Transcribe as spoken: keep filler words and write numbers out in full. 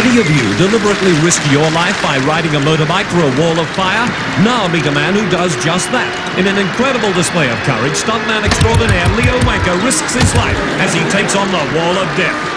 Any of you deliberately risk your life by riding a motorbike through a wall of fire? Now meet a man who does just that. In an incredible display of courage, stuntman extraordinaire Leo Wanker risks his life as he takes on the wall of death.